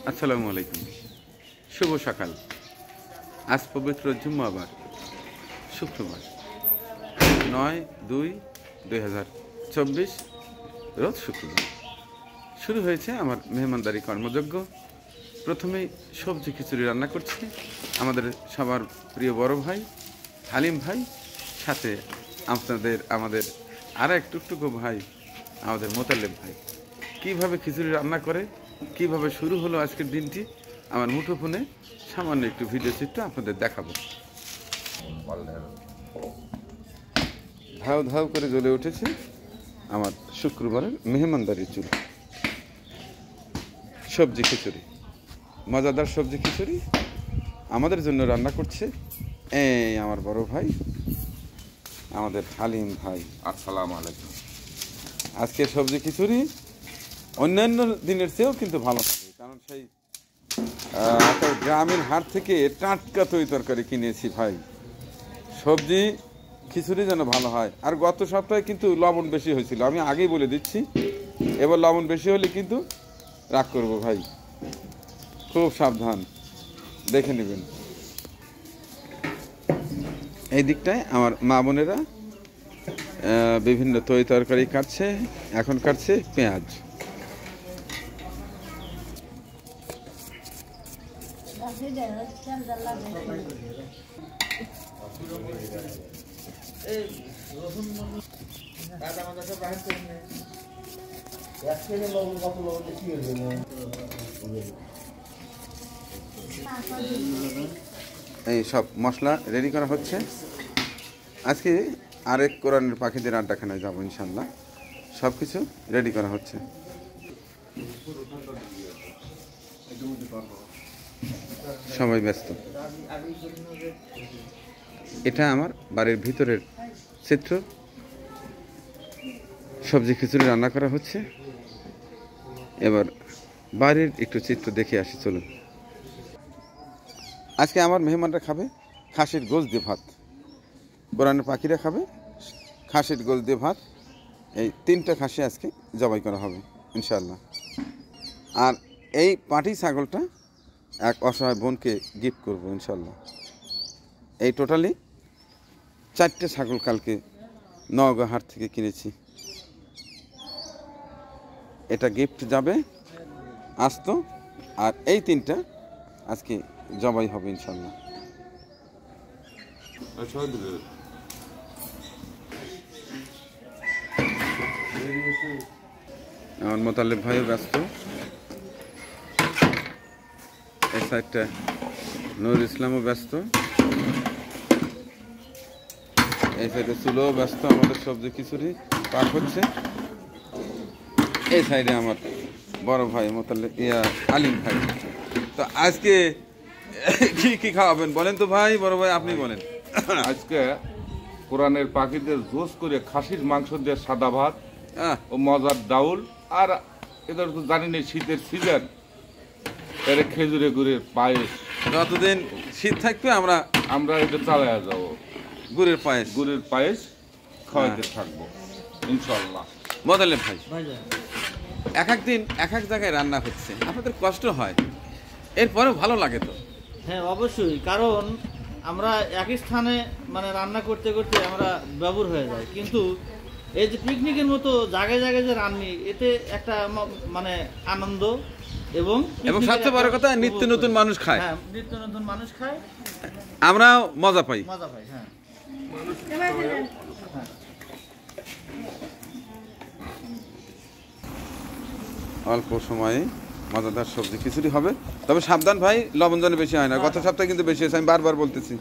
আসসালামু আলাইকুম। শুভ সকাল। আজ পবিত্র জুম্মাবার, শুক্রবার 9/2/2024 রোজ শুক্রবার। শুরু হয়েছে আমার মেহমানদারি কর্মযজ্ঞ। প্রথমেই সবজি খিচুড়ি রান্না করছি আমাদের সবার প্রিয় বড় ভাই হালিম ভাই, সাথে আমাদের আর এক টুকটুকু ভাই আমাদের মোতালেব ভাই। কিভাবে খিচুড়ি রান্না করে, কিভাবে শুরু হলো আজকের দিনটি, আমার মুঠোফোনে সামান্য একটু ভিডিও চিত্র আপনাদের দেখাবো। ধাউ ধাউ করে জ্বলে উঠেছে আমার শুক্রবারের মেহমানদারির চুল। সবজি খিচুড়ি, মজাদার সবজি খিচুড়ি আমাদের জন্য রান্না করছে এই আমার বড় ভাই আমাদের হালিম ভাই। আসসালামু আলাইকুম। আজকের সবজি খিচুড়ি অন্যান্য দিনের চেয়েও কিন্তু ভালো থাকে, কারণ সেই গ্রামের হাট থেকে টাটকা তরকারি কিনেছি ভাই। সবজি খিচুড়ি যেন ভালো হয়। আর গত সপ্তাহে কিন্তু লবণ বেশি হয়েছিল, আমি আগেই বলে দিচ্ছি। এবার লবণ বেশি হলে কিন্তু রাগ করবো ভাই, খুব সাবধান, দেখে নেবেন। এই দিকটায় আমার মা বোনেরা বিভিন্ন তরকারি কাটছে, এখন কাটছে পেঁয়াজ। এই সব মশলা রেডি করা হচ্ছে। আজকে আরেক কোরআনের পাখিদের আড্ডাখানায় যাবো ইনশাল্লাহ। সব কিছু রেডি করা হচ্ছে। সবাই ব্যস্ত। এটা আমার বাড়ির ভিতরের চিত্র। সবজি খিচুড়ি রান্না করা হচ্ছে। এবার বাড়ির একটু চিত্র দেখে আসি, চলুন। আজকে আমার মেহমানরা খাবে খাসির গোশ দিয়ে ভাত, কোরআনের পাখিরা খাবে খাসির গোশ দিয়ে ভাত। এই 3টা খাসি আজকে জবাই করা হবে ইনশাল্লাহ। আর এই পাটি ছাগলটা এক অসহায় বোনকে গিফট করবো ইনশাল্লাহ। এই টোটালি 4টে ছাগল কালকে নওগাঁ হাট থেকে কিনেছি। এটা গিফট যাবে আস্ত, আর এই 3টা আজকে জবাই হবে ইনশাল্লাহ। আমার মোতালেব ভাইও ব্যস্ত। এই সাইডটা নুর ইসলামও ব্যস্ত, এই সাইডে চুলোও ব্যস্ত। আমাদের সবজি খিচুড়ি পাক হচ্ছে। এই সাইডে আমার বড় ভাই মোতালেব আলিম ভাই। তো আজকে কি কি খাওয়াবেন বলেন তো ভাই? বড় ভাই আপনি বলেন। আজকে কোরআনের পাখিদের জোস করে খাসির মাংস দিয়ে সাদা ভাত ও মজার ডাউল, আর এদের তো জানি না শীতের সিজন, এর খেজুরে গুড়ের পায়েস। যতদিন শীত থাকবে আমরা এটা চালায়া যাবো। গুড়ের পায়েস খাওয়াইতে থাকবো ইনশাল্লাহ। মোতালেব ভাই, এক এক দিন এক এক জায়গায় রান্না হচ্ছে, আপনাদের কষ্ট হয়, এরপরেও ভালো লাগে তো? হ্যাঁ অবশ্যই, কারণ আমরা একই স্থানে মানে রান্না করতে করতে আমরা ব্যবহার হয়ে যায়। কিন্তু এই যে পিকনিকের মতো জায়গায় জায়গায় যে রান্নি, এতে একটা মানে আনন্দ এবং সবচেয়ে বড় কথা নিত্য নতুন মানুষ খায়। হ্যাঁ, নিত্য নতুন মানুষ খায়, আমরাও মজা পাই। হ্যাঁ। অল্প সময়ে মজাদার সবজি খিচুড়ি হবে, তবে সাবধান ভাই, লবণ যেন বেশি হয় না। গত সপ্তাহে কিন্তু বেশি হয়েছে, আমি বারবার বলতেছি।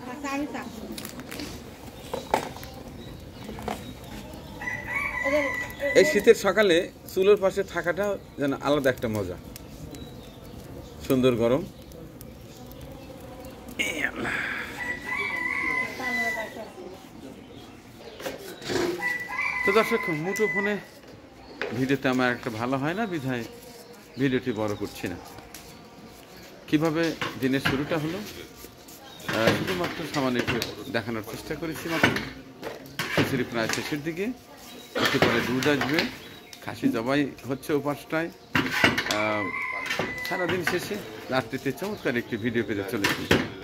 এই শীতের সকালে চুলোর পাশে থাকাটা যেন আলাদা একটা মজা। সুন্দর গরম। তো দর্শক, মুঠোফোনে ভিডিওতে আমার একটা ভালো হয় না, বিধায় ভিডিওটি বড় করছি না। কিভাবে দিনের শুরুটা হলো শুধুমাত্র সামান্য একটু দেখানোর চেষ্টা করেছি মাত্র। খিচুড়ি প্রায় শেষের দিকে, একটু পরে দুধ আসবে, খাসি জবাই হচ্ছে উপাসটায়। সারাদিন শেষে রাত্রিতে চমৎকার একটি ভিডিও পেতে চলেছি।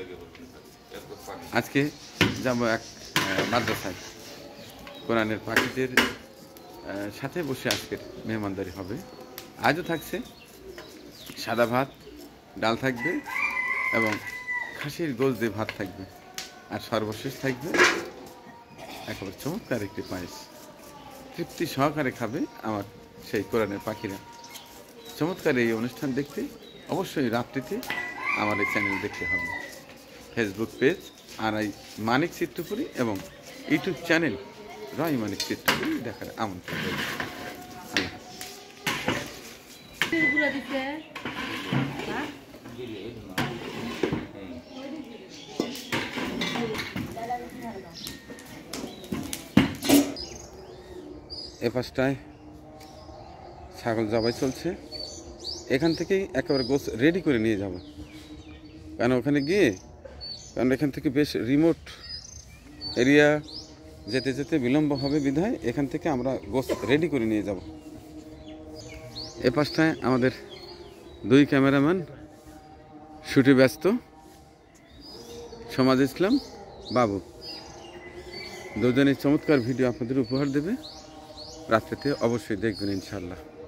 আজকে যাব এক মাদ্রাসায়, কোরআনের পাখিদের সাথে বসে আজকের মেহমানদারি হবে। আজও থাকছে সাদা ভাত, ডাল থাকবে এবং খাসির গোশ দিয়ে ভাত থাকবে, আর সর্বশেষ থাকবে একেবারে চমৎকার একটি পায়েস। তৃপ্তি সহকারে খাবে আমার সেই কোরআনের পাখিরা। চমৎকার এই অনুষ্ঠান দেখতে অবশ্যই রাত্রিতে আমার এই চ্যানেল দেখতে হবে। ফেসবুক পেজ R.I.Manik চিত্রপুরী এবং ইউটিউব চ্যানেল র.ই.মানিক চিত্রপুরী দেখার আমন্ত্রণ রইল। এ পাশটায় ছাগল জবাই চলছে। এখান থেকেই একেবারে গোছ রেডি করে নিয়ে যাব, কারণ ওখানে গিয়ে এখান থেকে বেশ রিমোট এরিয়া, যেতে যেতে বিলম্ব হবে বিধায় এখান থেকে আমরা গোছ রেডি করে নিয়ে যাব। এ পাশটায় আমাদের দুই ক্যামেরাম্যান শুটে ব্যস্ত, সমাজ ইসলাম, বাবু, দুজনের চমৎকার ভিডিও আপনাদের উপহার দেবে। রাত্রিতে অবশ্যই দেখবেন ইনশাআল্লাহ।